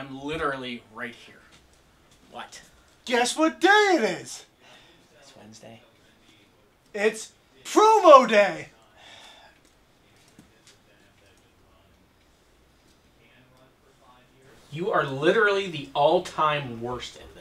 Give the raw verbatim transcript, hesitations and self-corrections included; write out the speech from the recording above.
I'm literally right here. What? Guess what day it is? It's Wednesday. It's promo day. You are literally the all-time worst at